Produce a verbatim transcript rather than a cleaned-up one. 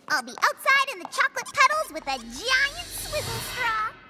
I'll be outside in the chocolate puddles with a giant swizzle straw.